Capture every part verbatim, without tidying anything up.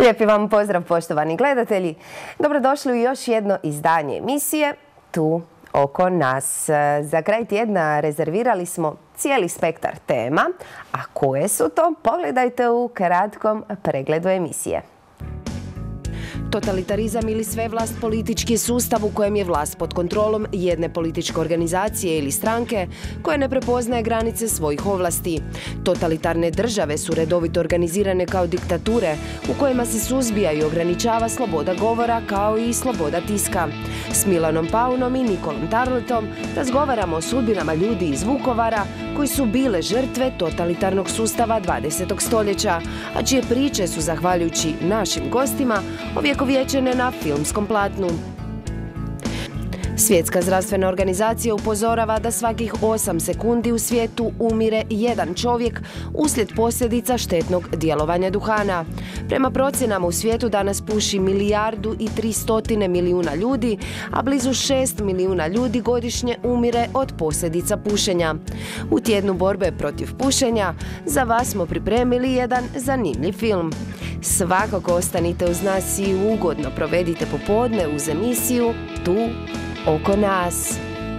Lijepi vam pozdrav, poštovani gledatelji. Dobrodošli u još jedno izdanje emisije Tu oko nas. Za kraj tjedna rezervirali smo cijeli spektar tema, a koje su to? Pogledajte u kratkom pregledu emisije. Totalitarizam ili svevlast politički je sustav u kojem je vlast pod kontrolom jedne političke organizacije ili stranke koja ne prepoznaje granice svojih ovlasti. Totalitarne države su redovito organizirane kao diktature u kojima se suzbija i ograničava sloboda govora kao i sloboda tiska. S Milanom Paunom i Nikolom Tarletom razgovaramo o sudbinama ljudi iz Vukovara koji su bile žrtve totalitarnog sustava dvadesetog stoljeća, a čije priče su, zahvaljujući našim gostima, ovjekovječene na filmskom platnu. Svjetska zdravstvena organizacija upozorava da svakih osam sekundi u svijetu umire jedan čovjek uslijed posljedica štetnog djelovanja duhana. Prema procjenama u svijetu danas puši milijardu i tristotine milijuna ljudi, a blizu šest milijuna ljudi godišnje umire od posljedica pušenja. U tjednu borbe protiv pušenja za vas smo pripremili jedan zanimljiv film. Svakako ostanite uz nas i ugodno provedite popodne uz emisiju Tu oko nas.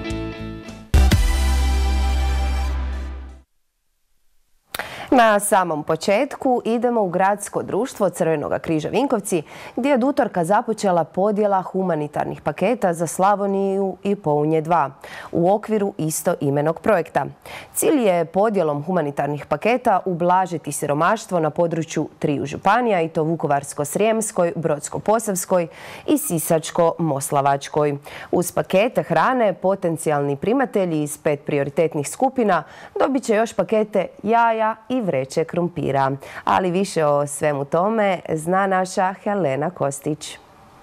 Na samom početku idemo u gradsko društvo Crvenog križa Vinkovci, gdje je od utorka započela podjela humanitarnih paketa za Slavoniju i Pounje dva u okviru istoimenog projekta. Cilj je podjelom humanitarnih paketa ublažiti siromaštvo na području triju županija, i to Vukovarsko-srijemskoj, Brodsko-posavskoj i Sisačko-moslavačkoj. Uz pakete hrane potencijalni primatelji iz pet prioritetnih skupina dobit će još pakete jaja i vreće krumpira. Ali više o svemu tome zna naša Helena Kostić.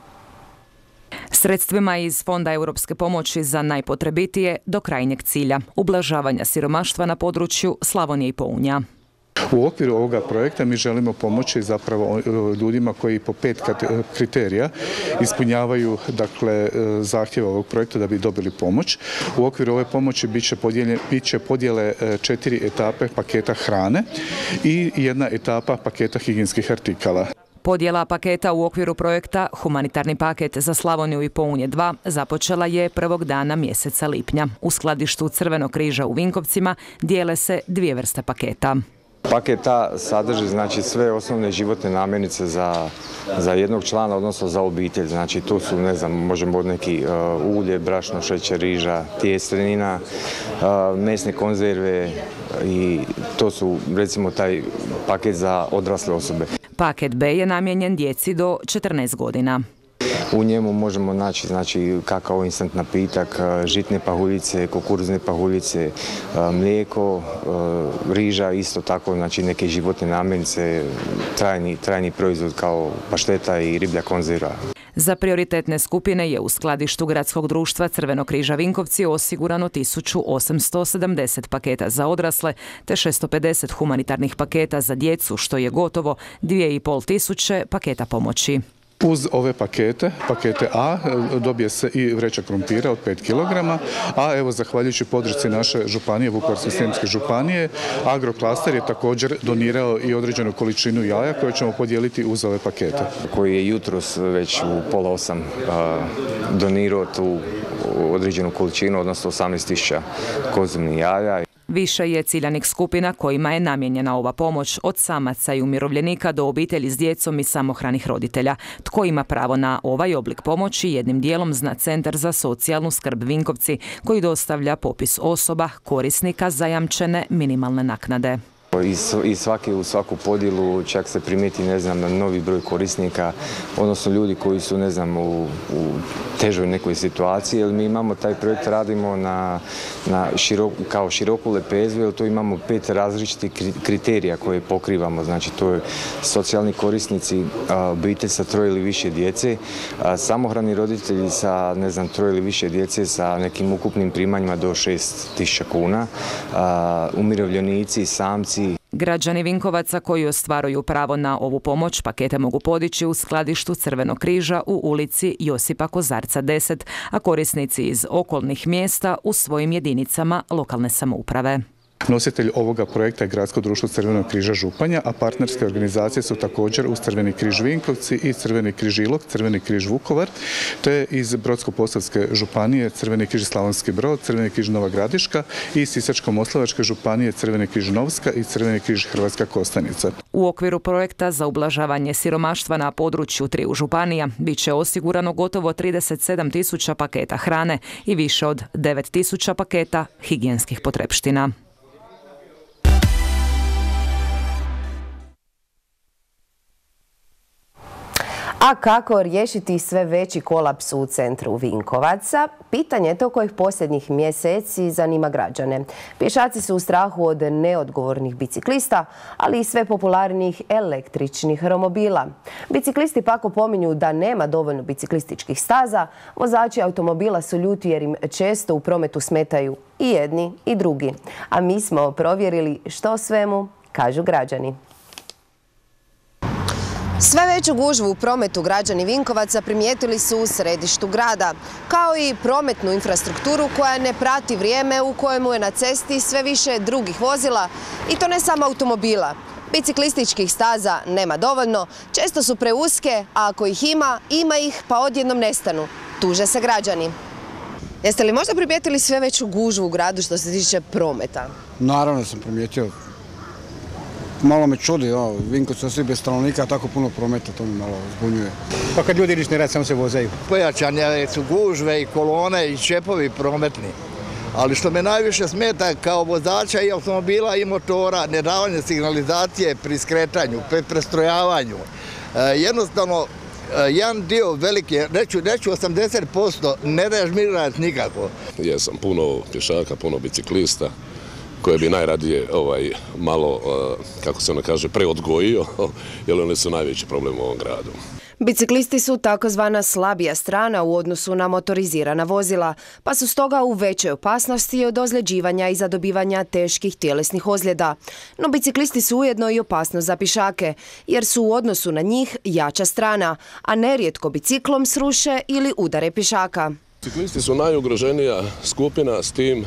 Sredstvima iz Fonda Europske pomoći za najpotrebitije do krajnjeg cilja, ublažavanja siromaštva na području Slavonije i Pounja. U okviru ovoga projekta mi želimo pomoći zapravo ljudima koji po pet kriterija ispunjavaju, dakle, zahtjeve ovog projekta da bi dobili pomoć. U okviru ove pomoći bit će podijele, bit će podjele četiri etape paketa hrane i jedna etapa paketa higijenskih artikala. Podjela paketa u okviru projekta Humanitarni paket za Slavoniju i Pounje dva započela je prvog dana mjeseca lipnja. U skladištu Crvenog križa u Vinkovcima dijele se dvije vrste paketa. Paket A sadrži, znači, sve osnovne životne namirnice za, za jednog člana, odnosno za obitelj. Znači, tu su, ne znam, možemo od neki uh, ulje, brašno, šećer, riža, tjestenina, uh, mesne konzerve, i to su, recimo, taj paket za odrasle osobe. Paket B je namijenjen djeci do četrnaest godina. U njemu možemo naći, znači, kakao instant napitak, žitne pahuljice, kukuruzne pahuljice, mlijeko, riža, isto tako, znači, neke životne namirnice, trajni, trajni proizvod kao pašteta i riblja konzerva. Za prioritetne skupine je u skladištu Gradskog društva Crvenog križa Vinkovci osigurano tisuću osamsto sedamdeset paketa za odrasle te šesto pedeset humanitarnih paketa za djecu, što je gotovo dvije i pol tisuće paketa pomoći. Uz ove pakete, pakete A, dobije se i vreća krumpira od pet kilograma, a evo, zahvaljujući podršci naše županije, Vukovarsko-srijemske županije, Agroklaster je također donirao i određenu količinu jaja koje ćemo podijeliti uz ove pakete. Koji je jutros već u pola osam donirao tu određenu količinu, odnosno osamnaest tisuća konzumnih jaja. Više je ciljanih skupina kojima je namijenjena ova pomoć, od samaca i umirovljenika do obitelji s djecom i samohranih roditelja. Tko ima pravo na ovaj oblik pomoći jednim dijelom zna Centar za socijalnu skrb Vinkovci, koji dostavlja popis osoba korisnika zajamčene minimalne naknade. I svaki u svaku podjelu čak se primijeti, ne znam, novi broj korisnika, odnosno ljudi koji su, ne znam, u, u težoj nekoj situaciji, jer mi imamo taj projekt, radimo na, na širok, kao široku lepezu, jer to imamo pet različitih kriterija koje pokrivamo. Znači, to je socijalni korisnici, obitelj sa troje ili više djece, samohrani roditelji sa, ne znam, troje ili više djece sa nekim ukupnim primanjima do šest tisuća kuna, umirovljenici, samci. Građani Vinkovaca koji ostvaruju pravo na ovu pomoć pakete mogu podići u skladištu Crvenog križa u ulici Josipa Kozarca deset, a korisnici iz okolnih mjesta u svojim jedinicama lokalne samouprave. Nositelj ovoga projekta je Gradsko društvo Crvenog križa Županja, a partnerske organizacije su također uz Crveni križ Vinkovci i Crveni križ Ilok, Crveni križ Vukovar, te iz Brodsko-posavske županije Crveni križ Slavonski Brod, Crveni križ Nova Gradiška i Sisačko-moslavačke županije Crveni križ Novska i Crveni križ Hrvatska Kostajnica. U okviru projekta za ublažavanje siromaštva na području triju županija bit će osigurano gotovo trideset sedam tisuća paketa hrane i više od devet tisuća paketa higijenskih potrepština. A kako riješiti sve veći kolaps u centru Vinkovaca? Pitanje je to kojih posljednjih mjeseci zanima građane. Pješaci su u strahu od neodgovornih biciklista, ali i sve popularnijih električnih romobila. Biciklisti pak opominju da nema dovoljno biciklističkih staza, vozači automobila su ljuti jer im često u prometu smetaju i jedni i drugi. A mi smo provjerili što o svemu kažu građani. Sve veću gužvu u prometu građani Vinkovaca primijetili su u središtu grada, kao i prometnu infrastrukturu koja ne prati vrijeme u kojemu je na cesti sve više drugih vozila, i to ne samo automobila. Biciklističkih staza nema dovoljno, često su preuske, a ako ih ima, ima ih pa odjednom nestanu. Tuže se građani. Jeste li možda primijetili sve veću gužvu u gradu što se tiče prometa? Naravno sam primijetio. Malo me čudi, Vinkovci svi bez stanovnika, tako puno prometa, to mi malo zbunjuje. Pa kad ljudi ništa ne rade, samo se vozaju. Pojačane su gužve i kolone i čepovi prometni. Ali što me najviše smeta kao vozača i automobila i motora, nedavanje signalizacije pri skretanju, pri prestrojavanju. Jednostavno, jedan dio veliki, neću, neću osamdeset posto, ne režmirati nikako. Jesam puno pješaka, puno biciklista, koje bi najradije ovaj, malo, kako se ono kaže, preodgojio, jer oni su najveći problem u ovom gradu. Biciklisti su takozvana slabija strana u odnosu na motorizirana vozila, pa su stoga u većoj opasnosti od ozljeđivanja i zadobivanja teških tjelesnih ozljeda. No biciklisti su ujedno i opasnost za pješake, jer su u odnosu na njih jača strana, a nerijetko biciklom sruše ili udare pješaka. Biciklisti su najugroženija skupina s tim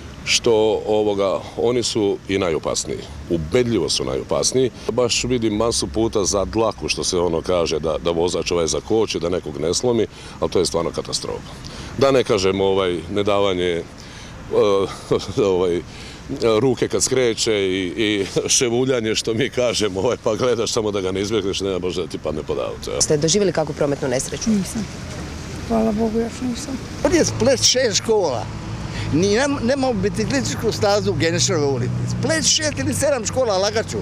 što ovoga, oni su i najopasniji. Ubedljivo su najopasniji. Baš vidim masu puta za dlaku, što se ono kaže, da, da vozač ovaj zakoči, da nekog ne slomi, ali to je stvarno katastrofa. Da ne kažem ovaj, nedavanje uh, ovaj, ruke kad skreće i, i ševuljanje, što mi kažemo, ovaj, pa gledaš samo da ga ne izbjegneš, nema možda da ti padne pod auto. Ste doživjeli kakvu prometnu nesreću? Nisam. Hvala Bogu, još nisam. Ovdje je Splet šest škola. Nemamo biciklističku stazu u Geniševoj ulici. Splet šest ili sedam škola, lagaću.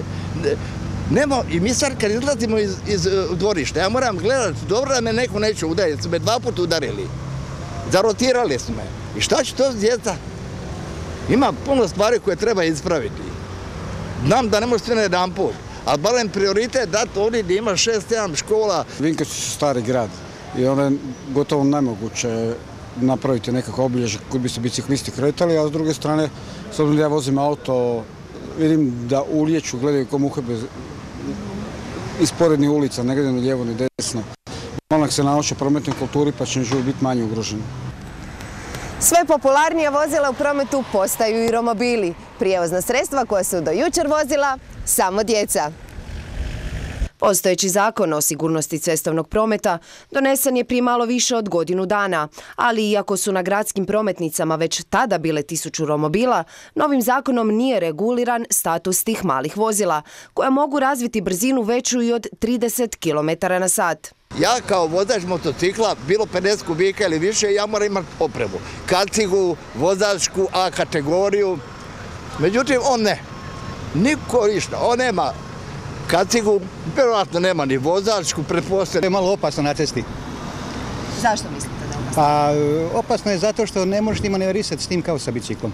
Nema, i mi sad kad izlazimo iz, iz dvorišta, ja moram gledati, dobro da me neko neće udariti, su me dva puta udarili. Zarotirali su me. I šta će to s djeca? Ima puno stvari koje treba ispraviti. Znam da ne može sve na jedan put, ali barem prioritet dati ovdje gdje ima šest sedam škola. Vinkovci su stari grad i ono je gotovo nemoguće napraviti nekako obilježje koji bi se biciklisti kretali, a s druge strane, s obzirom da ja vozim auto, vidim da ulijeću, gledaju ko muhe bez isporednih ulica, ne gledaju ni lijevo ni desno. Malo se nauče prometnoj kulturi pa će život biti manje ugroženi. Sve popularnija vozila u prometu postaju i romobili. Prijevozna sredstva koja su do jučer vozila samo djeca. Postojeći zakon o sigurnosti cestovnog prometa donesen je prije malo više od godinu dana, ali iako su na gradskim prometnicama već tada bile tisuću romobila, novim zakonom nije reguliran status tih malih vozila, koja mogu razviti brzinu veću i od trideset kilometara na sat. Ja kao vozač motocikla, bilo pedeset kubika ili više, ja moram imati opremu. Kacigu, vozačku, A kategoriju. Međutim, on ne. Niko ništa. On nema kacigu, vjerojatno nema ni vozačku, pretpostavljam. To je malo opasno na cesti. Zašto mislite da je opasno? Pa, opasno je zato što ne možeš ti manevrisati s tim kao sa biciklom.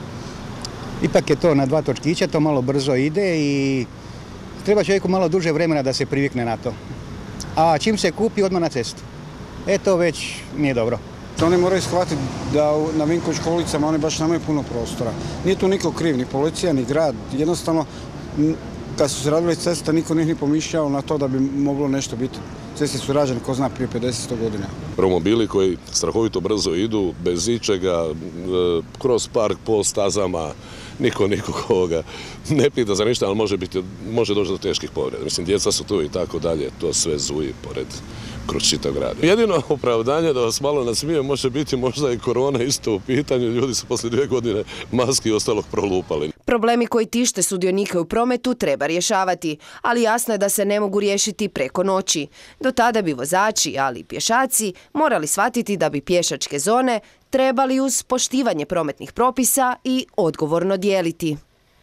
Ipak je to na dva točkića, to malo brzo ide i treba čovjeku malo duže vremena da se privikne na to. A čim se kupi, odmah na cestu. E to već nije dobro. Oni moraju shvatiti da na Vinkovačkim ulicama oni baš nemaju puno prostora. Nije tu niko kriv, ni policija, ni grad. Jednostavno, kad su se radili cesta, niko nije ni pomišljao na to da bi moglo nešto biti. Ceste su rađene, ko zna, prije pedeset godina. Romobili koji strahovito brzo idu, bez ičega, kroz park, po stazama, niko nikog ovoga ne pita za ništa, ali može, biti, može doći do teških povreda. Mislim, djeca su tu i tako dalje, to sve zuji pored kroz čitav grad. Jedino opravdanje da vas malo nasmije može biti možda i korona isto u pitanju. Ljudi su poslije dvije godine maski i ostalog prolupali. Problemi koji tište sudionike u prometu treba rješavati, ali jasno je da se ne mogu riješiti preko noći. Do tada bi vozači, ali i pješaci, morali shvatiti da bi pješačke zone trebali uz poštivanje prometnih propisa i odgovorno dijeliti.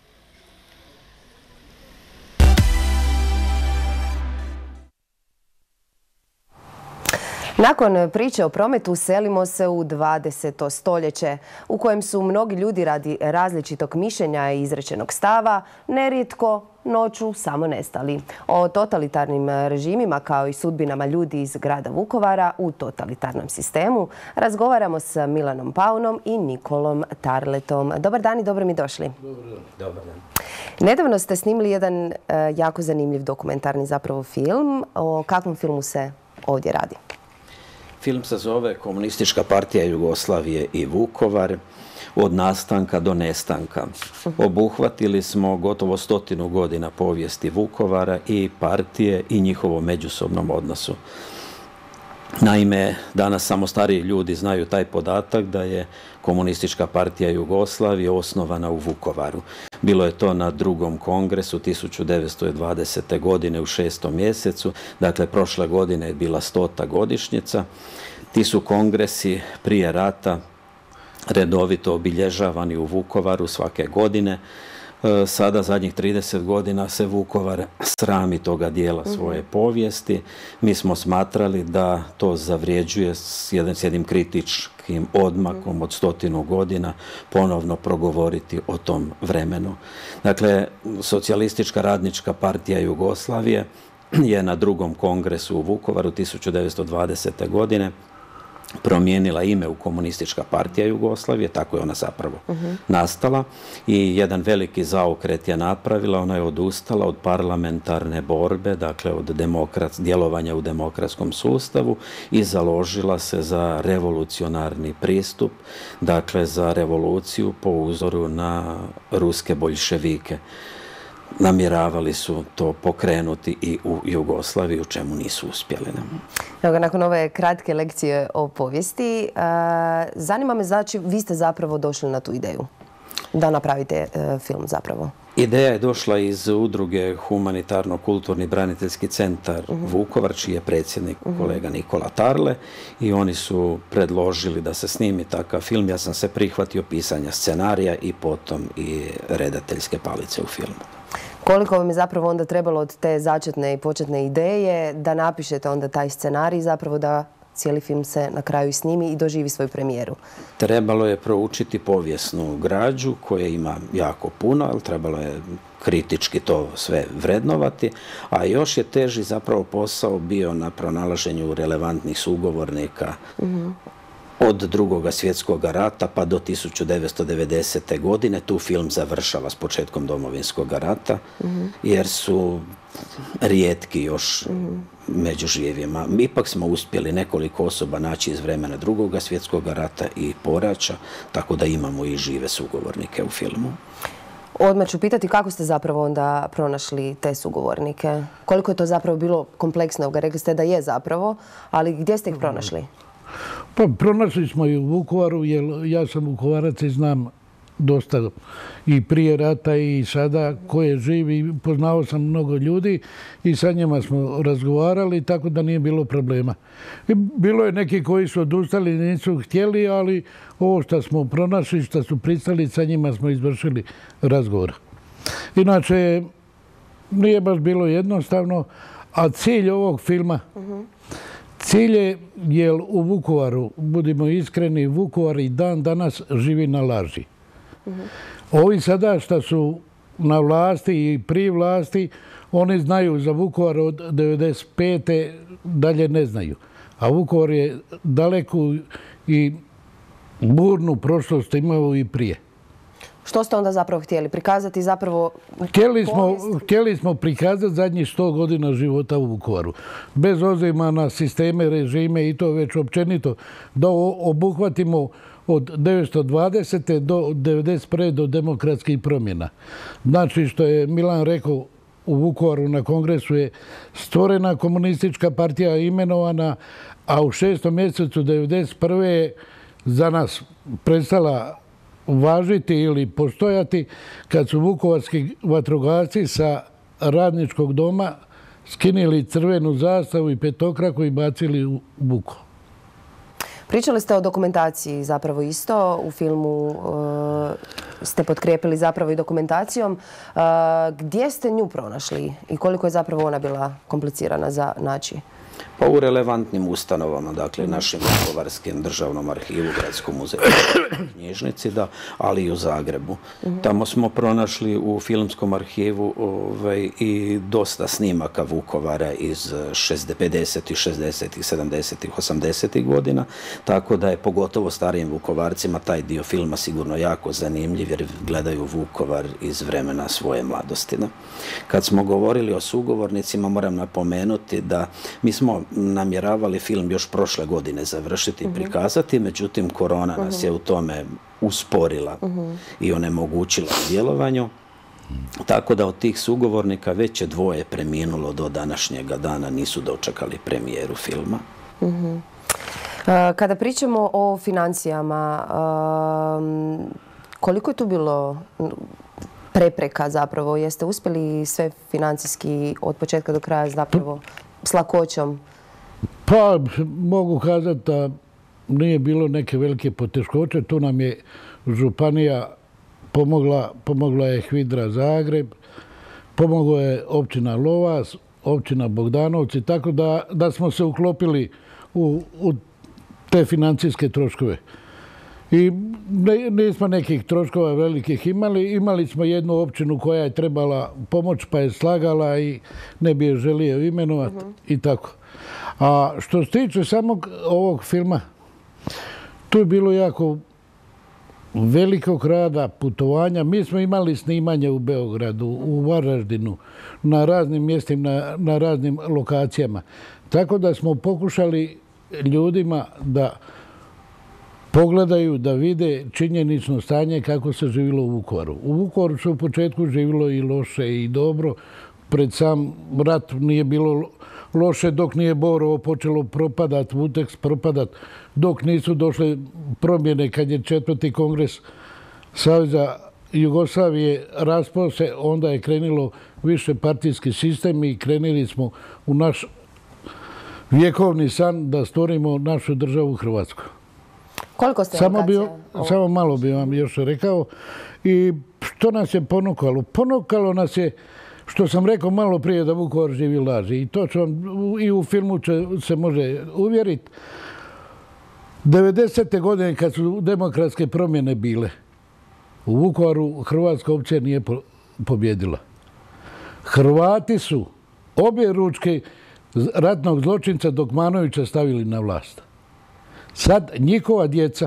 Nakon priče o prometu selimo se u dvadeseto stoljeće u kojem su mnogi ljudi radi različitog mišljenja i izrečenog stava nerijetko noću samo nestali. O totalitarnim režimima kao i sudbinama ljudi iz grada Vukovara u totalitarnom sistemu razgovaramo s Milanom Paunom i Nikolom Tarletom. Dobar dan i dobro mi došli. Dobar dan. Dobar dan. Nedavno ste snimili jedan jako zanimljiv dokumentarni zapravo film. O kakvom filmu se ovdje radi? Film se zove Komunistička partija Jugoslavije i Vukovar, od nastanka do nestanka. Obuhvatili smo gotovo stotinu godina povijesti Vukovara i partije i njihovom međusobnom odnosu. Naime, danas samo stariji ljudi znaju taj podatak da je Komunistička partija Jugoslavije osnovana u Vukovaru. Bilo je to na drugom kongresu tisuću devetsto dvadesete. godine u šestom mjesecu, dakle prošle godine je bila stota godišnjica. Ti su kongresi prije rata redovito obilježavani u Vukovaru svake godine. Sada, zadnjih trideset godina, se Vukovar srami toga dijela svoje povijesti. Mi smo smatrali da to zavrijeđuje s jednim kritičkim odmakom od stotinu godina ponovno progovoriti o tom vremenu. Dakle, Socijalistička radnička partija Jugoslavije je na drugom kongresu u Vukovaru tisuću devetsto dvadesete. godine promijenila ime u Komunistička partija Jugoslavije, tako je ona zapravo uh-huh. nastala, i jedan veliki zaokret je napravila. Ona je odustala od parlamentarne borbe, dakle od demokrat, djelovanja u demokratskom sustavu, i založila se za revolucionarni pristup, dakle za revoluciju po uzoru na ruske boljševike. Namjeravali su to pokrenuti i u Jugoslaviji, u čemu nisu uspjeli. Evo ga, nakon ove kratke lekcije o povijesti, zanima me, znači, vi ste zapravo došli na tu ideju da napravite film zapravo. Ideja je došla iz udruge Humanitarno-kulturni braniteljski centar uh-huh. Vukovar, čiji je predsjednik uh-huh. kolega Nikola Tarle, i oni su predložili da se snimi takav film. Ja sam se prihvatio pisanja scenarija i potom i redateljske palice u filmu. Koliko vam je zapravo onda trebalo od te začetne i početne ideje da napišete onda taj scenarij, zapravo da cijeli film se na kraju i snimi i doživi svoju premijeru? Trebalo je proučiti povijesnu građu koje ima jako puno, ali trebalo je kritički to sve vrednovati, a još je teži zapravo posao bio na pronalaženju relevantnih sugovornika mm-hmm. od Drugoga svjetskog rata pa do tisuću devetsto devedesete. godine. Tu film završava s početkom Domovinskog rata, mm-hmm. jer su rijetki još mm-hmm. među živima. Ipak smo uspjeli nekoliko osoba naći iz vremena Drugoga svjetskog rata i poraća, tako da imamo i žive sugovornike u filmu. Odmah ću pitati kako ste zapravo onda pronašli te sugovornike? Koliko je to zapravo bilo kompleksno? Rekli ste da je zapravo, ali gdje ste ih pronašli? Pa pronašli smo i u Vukovaru, jer ja sam Vukovarac i znam dosta i prije rata i sada ko je živ, i poznao sam mnogo ljudi i sa njima smo razgovarali, tako da nije bilo problema. I bilo je neki koji su odustali, nisu htjeli, ali ovo što smo pronašli, što su pristali, sa njima smo izvršili razgovor. Inače, nije baš bilo jednostavno, a cilj ovog filma, uh-huh. cilj je, jer u Vukovaru, budimo iskreni, Vukovar i dan danas živi na laži. Uh-huh. Ovi sada što su na vlasti i pri vlasti, oni znaju za Vukovar od devedeset pete. dalje ne znaju. A Vukovar je daleku i burnu prošlost imao i prije. Što ste onda zapravo htjeli? Prikazati zapravo htjeli smo, htjeli smo prikazati zadnjih sto godina života u Vukovaru. Bez obzira na sisteme, režime i to već općenito. Da obuhvatimo od devetsto dvadesete do devedeset prve do demokratskih promjena. Znači što je Milan rekao, u Vukovaru na kongresu je stvorena komunistička partija imenovana, a u šestom mjesecu devedeset prve je za nas prestala važiti ili postojati kad su vukovarski vatrogasci sa Radničkog doma skinili crvenu zastavu i petokraku i bacili u buku. Pričali ste o dokumentaciji zapravo isto. U filmu ste potkrijepili zapravo i dokumentacijom. Gdje ste nju pronašli i koliko je zapravo ona bila komplicirana za naći? Pa u relevantnim ustanovama, dakle našim Vukovarskim državnom arhivu, Gradskom muzeju, knjižnici, da, ali i u Zagrebu. Tamo smo pronašli u filmskom arhivu ovaj, i dosta snimaka Vukovara iz pedesetih, šezdesetih, sedamdesetih, osamdesetih godina, tako da je pogotovo starijim Vukovarcima taj dio filma sigurno jako zanimljiv jer gledaju Vukovar iz vremena svoje mladosti. Da. Kad smo govorili o sugovornicima, moram napomenuti da mi smo namjeravali film još prošle godine završiti i prikazati, međutim korona nas je u tome usporila i onemogućila u djelovanju. Tako da od tih sugovornika već je dvoje preminulo do današnjega dana, nisu dočekali premijeru filma. Kada pričamo o financijama, koliko je tu bilo prepreka zapravo? Jeste uspjeli sve financijski od početka do kraja zapravo s lakoćom? Pa mogu kazati da nije bilo neke velike poteškoće. Tu nam je županija pomogla, pomogla je Hvidra Zagreb, pomogla je općina Lovas, općina Bogdanovci, tako da, da smo se uklopili u, u te financijske troškove. I nismo nekih troškova velikih imali. Imali smo jednu općinu koja je trebala pomoć pa je slagala i ne bi je želio imenovati i tako. A što se tiče samog ovog filma, tu je bilo jako velikog rada, putovanja. Mi smo imali snimanje u Beogradu, u Varaždinu, na raznim mjestima, na, na raznim lokacijama. Tako da smo pokušali ljudima da pogledaju, da vide činjenično stanje kako se živjelo u Vukovaru. U Vukovaru se u početku živjelo i loše i dobro. Pred sam rat nije bilo loše dok nije Borovo počelo propadat, Vuteks propadat, dok nisu došle promjene kad je četvrti kongres Saveza Jugoslavije raspao se, onda je krenilo više partijski sistem i krenili smo u naš vjekovni san da stvorimo našu državu Hrvatsku. Koliko ste samo, bi, samo malo bi vam još rekao. I što nas je ponukalo? Ponukalo nas je, što sam rekao malo prije, da Vukovar živi laži. I to će vam i u filmu će, se može uvjeriti. devedesete godine kad su demokratske promjene bile, u Vukovaru Hrvatska uopće nije pobjedila. Hrvati su obje ručke ratnog zločinca Dokmanovića stavili na vlast. Sad njihova djeca,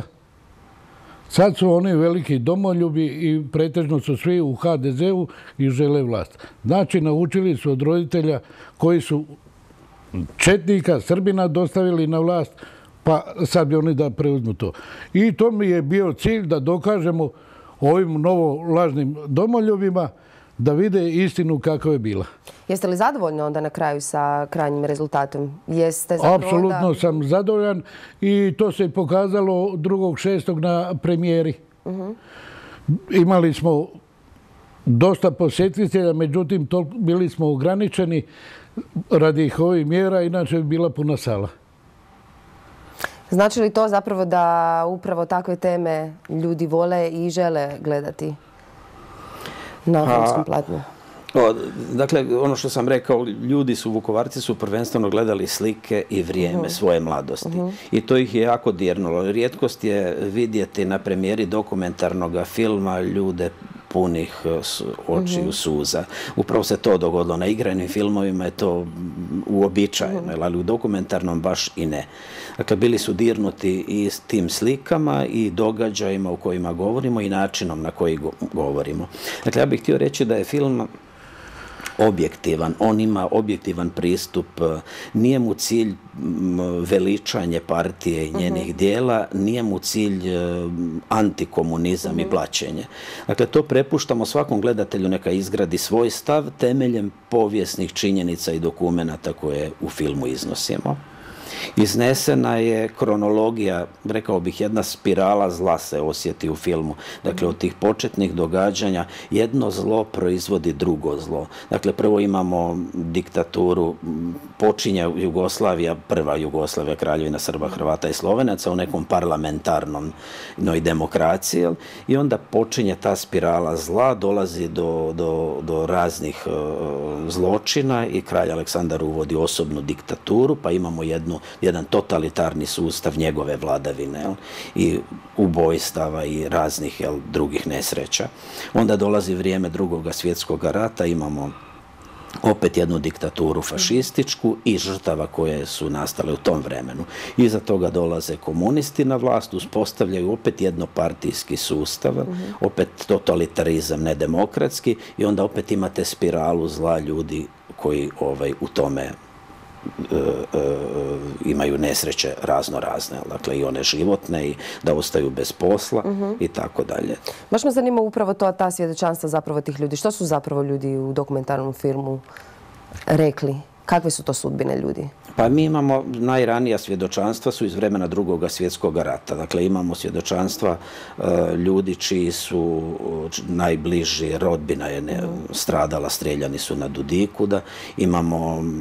sad su oni veliki domoljubi i pretežno su svi u ha de zeu i žele vlast. Znači, naučili su od roditelja koji su četnika, Srbina dostavili na vlast, pa sad bi oni da preuzmu to. I to mi je bio cilj da dokažemo ovim novo lažnim domoljubima da vide istinu kako je bila. Jeste li zadovoljni onda na kraju sa krajnjim rezultatom? Jeste Apsolutno da... sam zadovoljan i to se pokazalo drugog šestog na premijeri. Uh-huh. Imali smo dosta posjetitelja, međutim to bili smo ograničeni radi ovih mjera, inače bi bila puna sala. Znači li to zapravo da upravo takve teme ljudi vole i žele gledati na filmskom platnu? O, dakle, ono što sam rekao, ljudi su, Vukovarci su prvenstveno gledali slike i vrijeme uh-huh. svoje mladosti. Uh-huh. I to ih je jako dirnulo. Rijetkost je vidjeti na premijeri dokumentarnog filma ljude punih očiju suza. Upravo se to dogodilo. Na igranim filmovima je to uobičajeno, ali u dokumentarnom baš i ne. Dakle, bili su dirnuti i s tim slikama i događajima u kojima govorimo i načinom na koji govorimo. Dakle, ja bih htio reći da je film objektivan. On ima objektivan pristup. Nije mu cilj veličanje partije i njenih dijela, nije mu cilj antikomunizam i blaćenje. Dakle, to prepuštamo svakom gledatelju neka izgradi svoj stav temeljem povijesnih činjenica i dokumenata koje u filmu iznosimo. Iznesena je kronologija, rekao bih, jedna spirala zla se osjeti u filmu. Dakle, od tih početnih događanja jedno zlo proizvodi drugo zlo. Dakle, prvo imamo diktaturu, počinje Jugoslavija, prva Jugoslavija, Kraljevina Srba, Hrvata i Slovenaca u nekom parlamentarnom demokraciji i onda počinje ta spirala zla, dolazi do, do, do raznih uh, zločina i kralj Aleksandar uvodi osobnu diktaturu, pa imamo jednu jedan totalitarni sustav njegove vladavine, jel? I ubojstava i raznih, jel, drugih nesreća. Onda dolazi vrijeme Drugog svjetskog rata, imamo opet jednu diktaturu fašističku i žrtava koje su nastale u tom vremenu. Iza toga dolaze komunisti na vlast, uspostavljaju opet jednopartijski sustav, opet totalitarizam nedemokratski i onda opet imate spiralu zla ljudi koji ovaj, u tome E, e, imaju nesreće razno razne, dakle i one životne i da ostaju bez posla uh-huh. i tako dalje. Baš me zanima upravo to, ta svjedočanstva zapravo tih ljudi. Što su zapravo ljudi u dokumentarnom filmu rekli? Kakve su to sudbine ljudi? Pa mi imamo, najranija svjedočanstva su iz vremena Drugog svjetskog rata. Dakle, imamo svjedočanstva e, ljudi čiji su najbliži, rodbina je ne, stradala, streljani su na Dudikuda. Imamo e,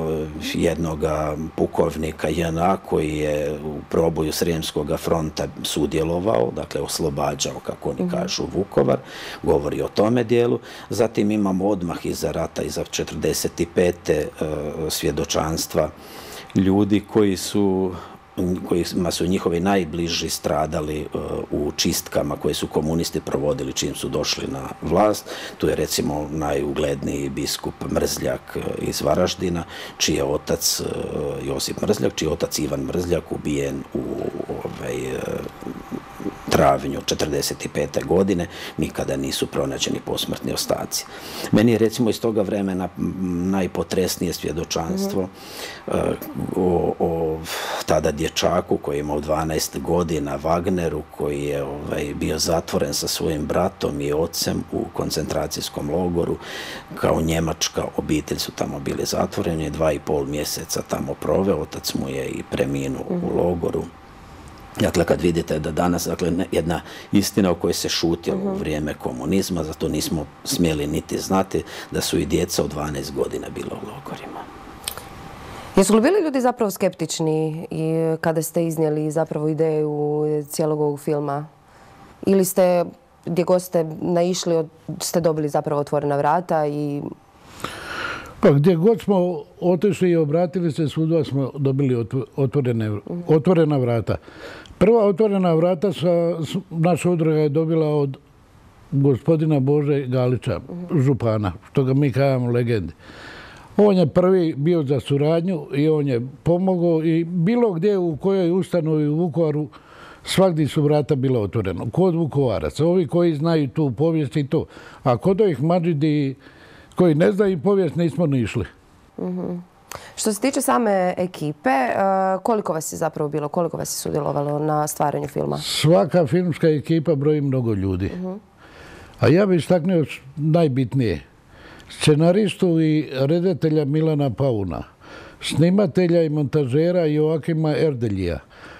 jednoga pukovnika J N A koji je u proboju Srijemskog fronta sudjelovao, dakle oslobađao, kako oni kažu, Vukovar. Govori o tome dijelu. Zatim imamo odmah iza rata, iza četrdeset pete E, svjedočanstva ljudi koji su, kojima su njihovi najbliži stradali uh, u čistkama koje su komunisti provodili čim su došli na vlast. Tu je recimo najugledniji biskup Mrzljak uh, iz Varaždina, čiji je otac uh, Josip Mrzljak, čiji je otac Ivan Mrzljak ubijen u ovaj, uh, travnju četrdeset pete godine, nikada nisu pronađeni posmrtni ostaci. Meni je recimo iz toga vremena najpotresnije svjedočanstvo mm-hmm. o, o tada dječaku koji je imao dvanaest godina, Wagneru, koji je ovaj, bio zatvoren sa svojim bratom i ocem u koncentracijskom logoru. Kao njemačka obitelj su tamo bili zatvoreni, dva i pol mjeseca tamo proveo, otac mu je i preminuo mm-hmm. u logoru. Dakle, kad vidite da danas, dakle, jedna istina o kojoj se šutilo uh-huh. u vrijeme komunizma, zato nismo smjeli niti znati da su i djeca od dvanaest godina bila u logorima. Jesu li bili ljudi zapravo skeptični i kada ste iznijeli zapravo ideju cijelog ovog filma? Ili ste, gdje god ste naišli, ste dobili zapravo otvorena vrata i... Pa gdje god smo otišli i obratili se, svuda smo dobili otvorene, otvorena vrata. Prva otvorena vrata sa, naša udruga je dobila od gospodina Bože Galića, župana, što ga mi kažemo legendi. On je prvi bio za suradnju i on je pomogao i bilo gdje u kojoj ustanovi u Vukovaru svagdje su vrata bila otvorena. Kod Vukovaraca, ovi koji znaju tu povijest i to. A kod ovih mađidi koji ne znaju povijest nismo ni išli. Mm-hmm. Što se tiče same ekipe, koliko vas je zapravo bilo, koliko vas je sudjelovalo na stvaranju filma? Svaka filmska ekipa broji mnogo ljudi. Mm-hmm. A ja bih istaknuo najbitnije. Scenaristu i redatelja Milana Pauna, snimatelja i montažera Joakima Erdeljija,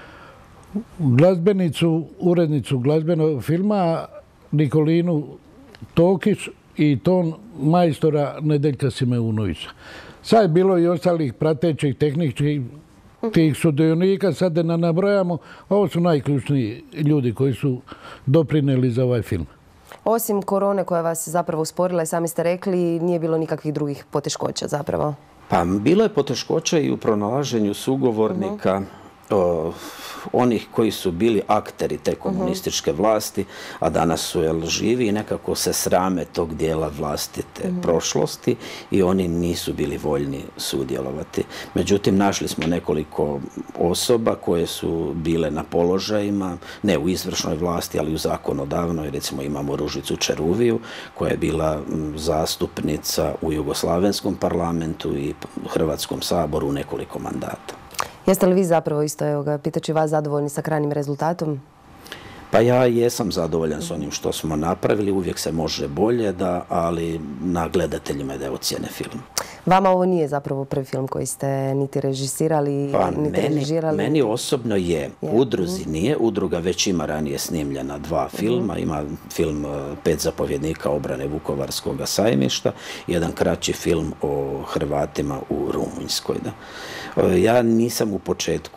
glazbenicu, urednicu glazbenog filma Nikolinu Tokić i ton majstora Nedeljka Simeunovića. Sad je bilo i ostalih pratećih tehničkih tih sudionika, sad da ne nabrojamo, ovo su najključniji ljudi koji su doprinijeli za ovaj film. Osim korone koja vas zapravo usporila i sami ste rekli, nije bilo nikakvih drugih poteškoća zapravo? Pa bilo je poteškoća i u pronalaženju sugovornika. onih koji su bili akteri te komunističke vlasti, a danas su jel, živi i nekako se srame tog dijela vlastite prošlosti i oni nisu bili voljni sudjelovati. Međutim, našli smo nekoliko osoba koje su bile na položajima, ne u izvršnoj vlasti, ali u zakonodavnoj. Recimo imamo Ružicu Čeruviju, koja je bila zastupnica u Jugoslavenskom parlamentu i Hrvatskom saboru u nekoliko mandata. Jeste li vi zapravo isto, evo ga, pitajući vas, zadovoljni sa krajnjim rezultatom? Pa ja jesam zadovoljan s onim što smo napravili, uvijek se može bolje, da, ali na gledateljima je da ocjene film. Vama ovo nije zapravo prvi film koji ste niti režisirali, pa niti meni, režirali? Meni osobno je. je. Udruzi nije. Udruga već ima ranije snimljena dva filma. Ima film Pet zapovjednika obrane Vukovarskog sajmišta, jedan kraći film o Hrvatima u Rumunjskoj. Da. Ja nisam u početku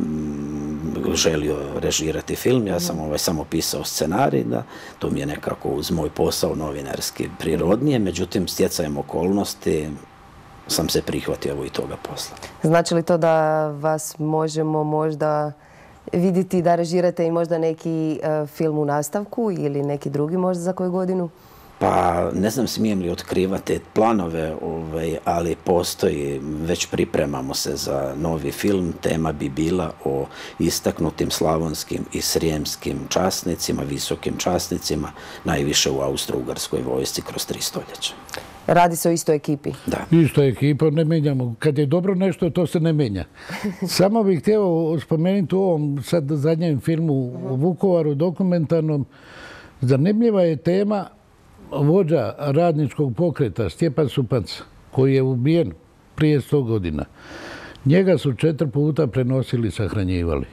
želio režirati film, ja sam ovaj samo pisao scenarij, da, to mi je nekako uz moj posao novinarski prirodnije, međutim stjecajem okolnosti sam se prihvatio evo i toga posla. Znači li to da vas možemo možda vidjeti da režirate i možda neki uh, film u nastavku ili neki drugi možda za koju godinu? Pa ne znam smijem li otkrivati planove, ovaj, ali postoji, već pripremamo se za novi film. Tema bi bila o istaknutim slavonskim i srijemskim časnicima, visokim časnicima, najviše u Austro-Ugarskoj vojsci kroz tri stoljeća. Radi se o istoj ekipi? Da. Isto ekipa, ne menjamo. Kad je dobro nešto, to se ne menja. Samo bih htio spomenuti u ovom sad zadnjem filmu u Vukovaru, dokumentarnom. Zanimljiva je tema vođa radničkog pokreta Stjepan Supac, koji je ubijen prije sto godina. Njega su četiri puta prenosili i sahranjivali.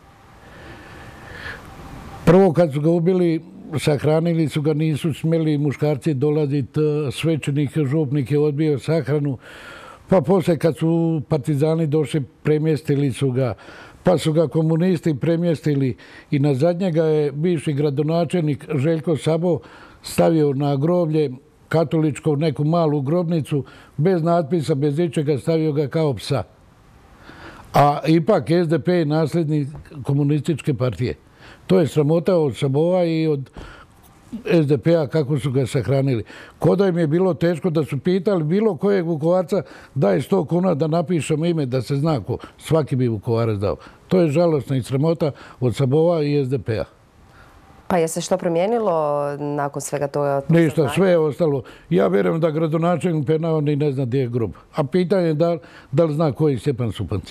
Prvo kad su ga ubili, sahranili su ga, nisu smjeli muškarci dolaziti, svećenik, župnik je odbio sahranu, pa poslije kad su partizani došli, premjestili su ga, pa su ga komunisti premjestili i na zadnjega je bivši gradonačelnik Željko Sabo stavio na groblje katoličko, neku malu grobnicu, bez natpisa, bez ičega, stavio ga kao psa. A ipak S D P je nasljednik komunističke partije. To je sramota od Sabova i od S D P-a kako su ga sahranili. Koda im je bilo teško da su pitali bilo kojeg Vukovarca daj sto kuna da napišemo ime, da se zna ko. Svaki bi Vukovarac dao. To je žalosna i sramota od Sabova i S D P-a. Pa je se što promijenilo nakon svega toga? Ništa, sve je ostalo. Ja vjerujem da gradonačelnik Pernava ni ne zna gdje je grob. A pitanje je da, da li zna koji je Stjepan Supac.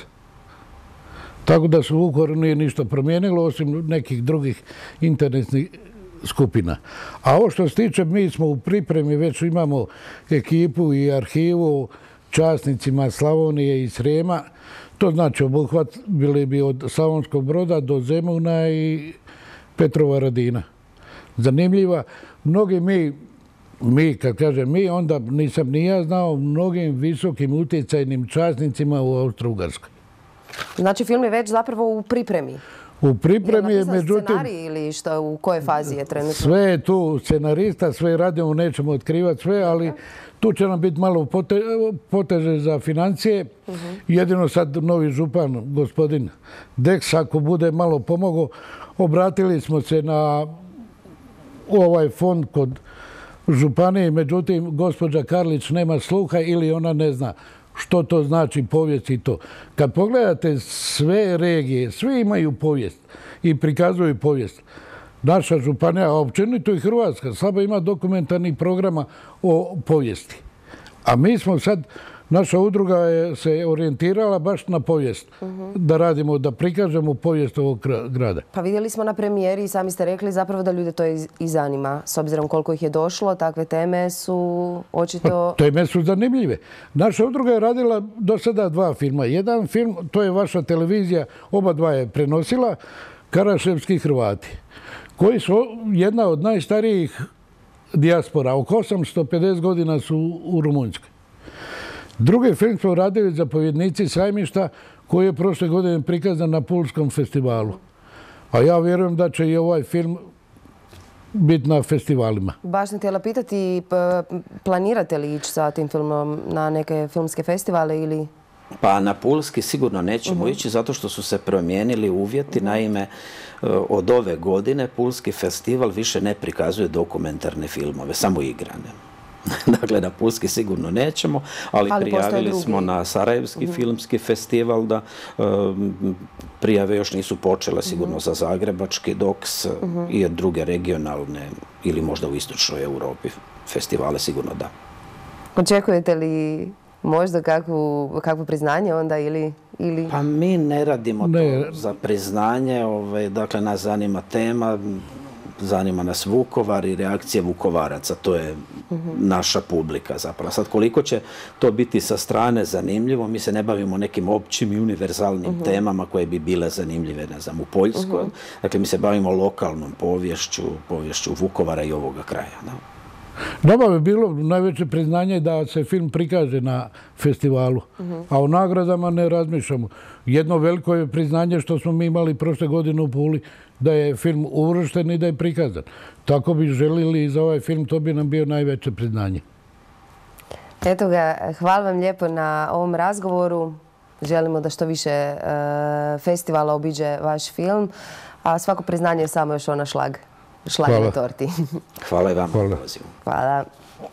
Tako da se u Vukovaru nije ništa promijenilo, osim nekih drugih interesnih skupina. A ovo što se tiče, mi smo u pripremi, već imamo ekipu i arhivu časnicima Slavonije i Srijema. To znači obuhvat bili bi od Slavonskog Broda do Zemuna i Petrova Radina. Zanimljiva. Mnogi mi, mi, kad kažem mi, onda nisam ni ja znao mnogim visokim utjecajnim časnicima u Austro-Ugarskoj. Znači film je već zapravo u pripremi? U pripremi je, međutim... scenarij ili što, u kojoj fazi je trenutno? Sve je tu scenarista, sve radimo, nećemo otkrivati sve, ali tu će nam biti malo pote, poteže za financije. Uh -huh. Jedino sad novi župan, gospodin Deks, ako bude malo pomogao, obratili smo se na ovaj fond kod županije, međutim, gospođa Karlić nema sluha ili ona ne zna što to znači povijest i to. Kad pogledate sve regije, svi imaju povijest i prikazuju povijest. Naša županija, a općenito i Hrvatska, slabo ima dokumentarnih programa o povijesti. A mi smo sad, naša udruga je se orijentirala baš na povijest. Uh -huh. Da radimo, da prikažemo povijest ovog grada. Pa vidjeli smo na premijeri i sami ste rekli zapravo da ljude to i zanima. S obzirom koliko ih je došlo, takve teme su očito... Pa, teme su zanimljive. Naša udruga je radila do sada dva filma. Jedan film, to je vaša televizija, oba dva je prenosila, Karaševski Hrvati, koji su jedna od najstarijih dijaspora. Oko osamsto pedeset godina su u Rumunjskoj. Drugi film smo radili Zapovjednici sajmišta, koji je prošle godine prikazan na Pulskom festivalu. A ja vjerujem da će i ovaj film biti na festivalima. Baš sam htjela pitati, planirate li ići sa tim filmom na neke filmske festivale ili... Pa na Pulski sigurno nećemo uh-huh. ići zato što su se promijenili uvjeti. Naime, od ove godine Pulski festival više ne prikazuje dokumentarne filmove, samo igrane. Dakle, na Pulski sigurno nećemo, ali, ali prijavili smo na Sarajevski uh-huh. filmski festival da um, prijave još nisu počele sigurno uh-huh. za Zagrebački Doks uh-huh. i druge regionalne ili možda u istočnoj Europi festivale sigurno da. Očekujete li možda kakvu, kakvo priznanje onda ili, ili... Pa mi ne radimo ne. to za priznanje, ovaj, dakle nas zanima tema, zanima nas Vukovar i reakcije Vukovaraca, to je uh-huh. naša publika zapravo. Sad koliko će to biti sa strane zanimljivo, mi se ne bavimo nekim općim i univerzalnim uh-huh. temama koje bi bile zanimljive, ne znam, u Poljskoj. Uh-huh. Dakle, mi se bavimo lokalnom poviješću, poviješću Vukovara i ovoga kraja. Da. Nama bi bilo najveće priznanje da se film prikaže na festivalu, uh-huh. a o nagradama ne razmišljamo. Jedno veliko je priznanje što smo mi imali prošle godine u Puli, da je film uvršten i da je prikazan. Tako bi želili i za ovaj film, to bi nam bio najveće priznanje. Eto ga, hvala vam lijepo na ovom razgovoru. Želimo da što više uh, festivala obiđe vaš film, a svako priznanje je samo još ona šlag. Šlag na torti. Hvala i vam. Hvala. Hvala.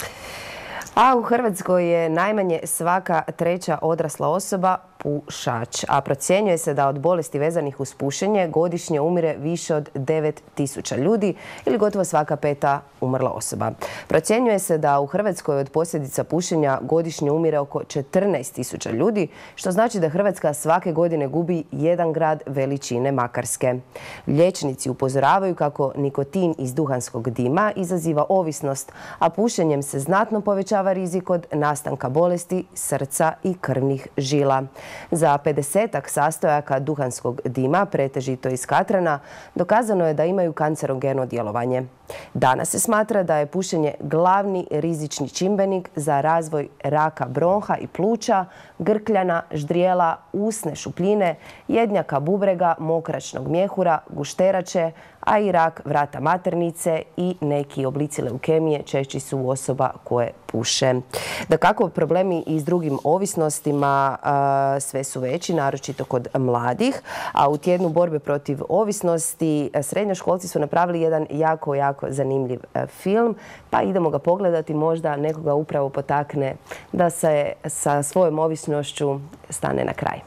A u Hrvatskoj je najmanje svaka treća odrasla osoba pušač, a procjenjuje se da od bolesti vezanih uz pušenje godišnje umire više od devet tisuća ljudi ili gotovo svaka peta umrla osoba. Procjenjuje se da u Hrvatskoj od posljedica pušenja godišnje umire oko četrnaest tisuća ljudi, što znači da Hrvatska svake godine gubi jedan grad veličine Makarske. Liječnici upozoravaju kako nikotin iz duhanskog dima izaziva ovisnost, a pušenjem se znatno povećava rizik od nastanka bolesti srca i krvnih žila. Za pedesetak sastojaka duhanskog dima, pretežito iz katrana, dokazano je da imaju kancerogeno djelovanje. Danas se smatra da je pušenje glavni rizični čimbenik za razvoj raka bronha i pluća, grkljana, ždrijela, usne šupljine, jednjaka bubrega, mokračnog mjehura, gušterače, a i rak vrata maternice i neki oblici leukemije češći su u osoba koje puše. Dakako, problemi i s drugim ovisnostima a, sve su veći, naročito kod mladih, a u tjednu borbe protiv ovisnosti srednjoškolci su napravili jedan jako, jako zanimljiv a, film, pa idemo ga pogledati, možda nekoga upravo potakne da se sa svojom ovisnošću stane na kraj.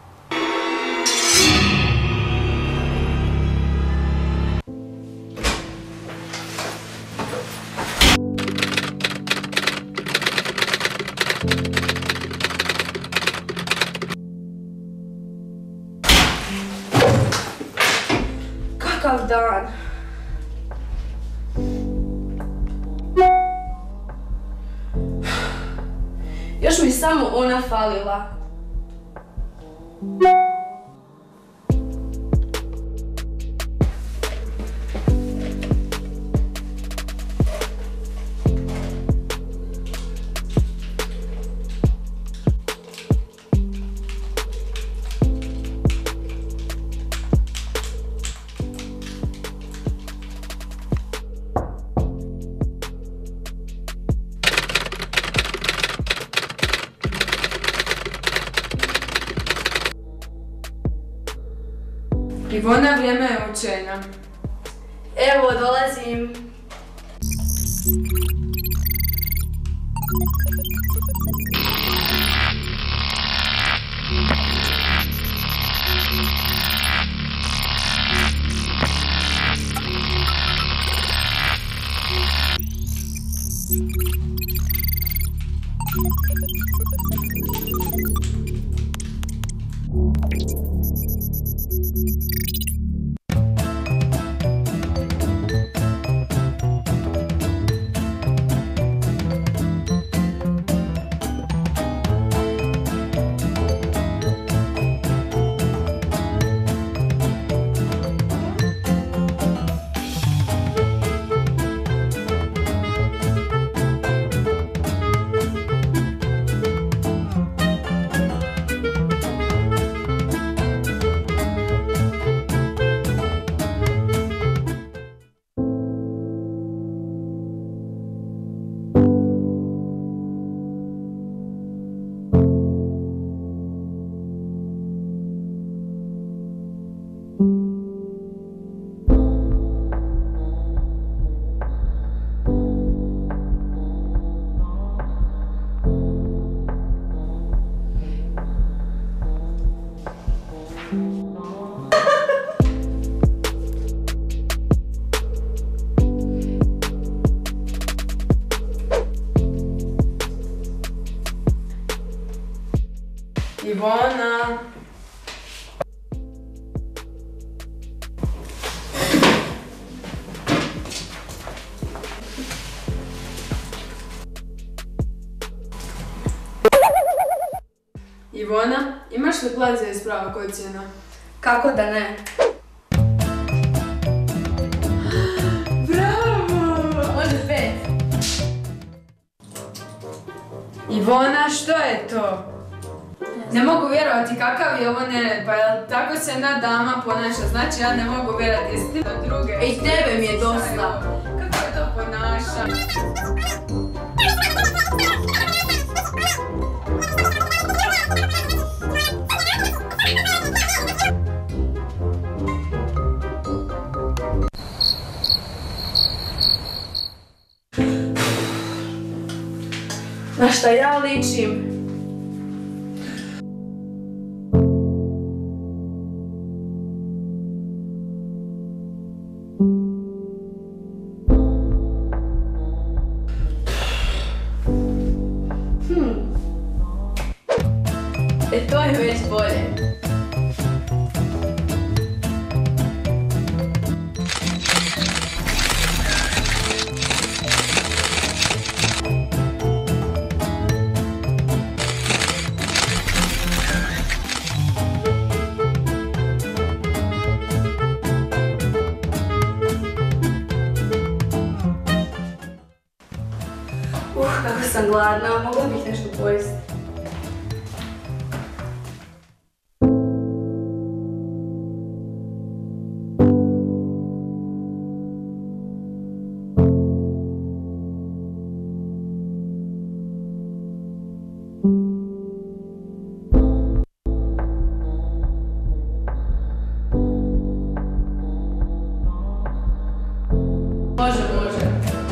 Kakav dan! Još mi samo ona falila. Ivona, vrijeme je učenja. Evo, dolazim. Ivona. Ivona, imaš li plan za ispravak ocjena? Kako da ne? Bravo! Može pet. Ivona, što je to? Ne mogu vjerovati kakav je ovo nered, pa jel tako se jedna dama ponaša, znači ja ne mogu vjerovati, jesi ti od druge. Ej, tebe mi je dosta. Kako je to ponaša? Na šta ja ličim? Hmm. E, to je već bolje. Uh, kako sam gladna, mogla bih nešto pojesti. Može, može.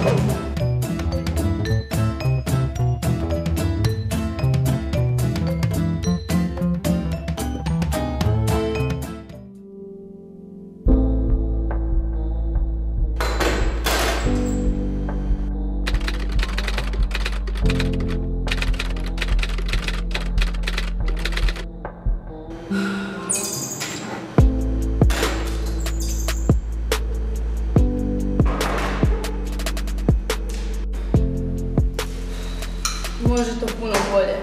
Može to puno bolje.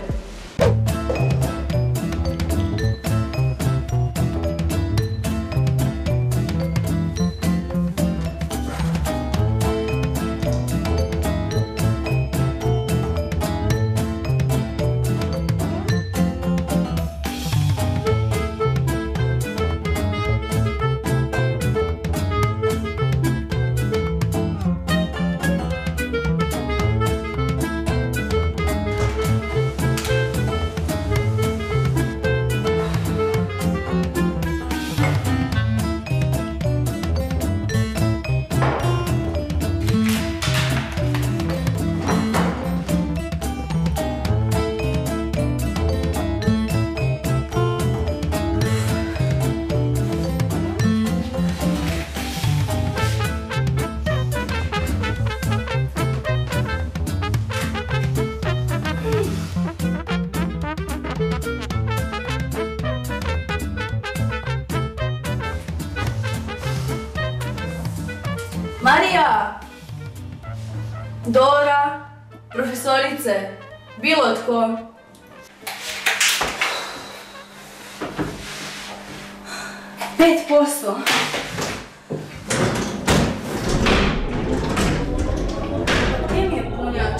Marija! Dora! Profesorice! Bilo tko! Pet posto! Gdje mi je punjač?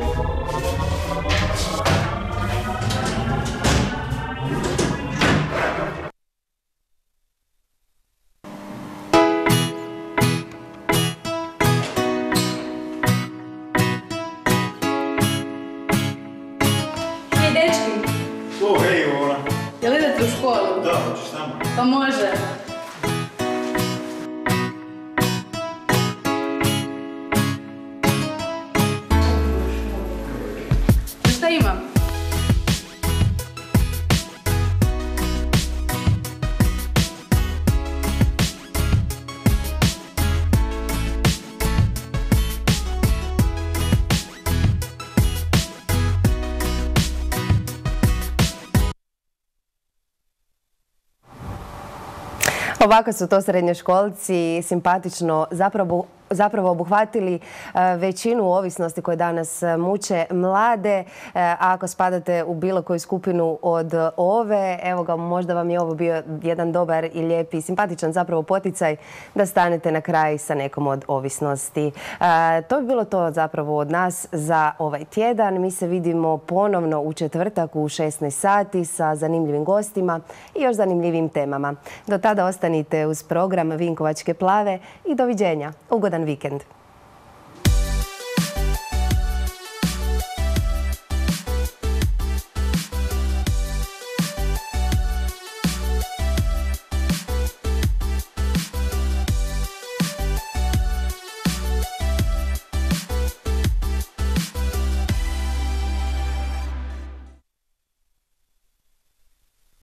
O, hej Ivona. Jel idete u školu? Da, hoćeš tamo? Pa može. Šta imam? Ovako su to srednjoškolci simpatično zapravo zapravo obuhvatili većinu ovisnosti koje danas muče mlade. A ako spadate u bilo koju skupinu od ove, evo ga, možda vam je ovo bio jedan dobar i lijep i simpatičan zapravo poticaj da stanete na kraj sa nekom od ovisnosti. To bi bilo to zapravo od nas za ovaj tjedan. Mi se vidimo ponovno u četvrtak u šesnaest sati sa zanimljivim gostima i još zanimljivim temama. Do tada ostanite uz program Vinkovačke plave i doviđenja. Ugodan vikend.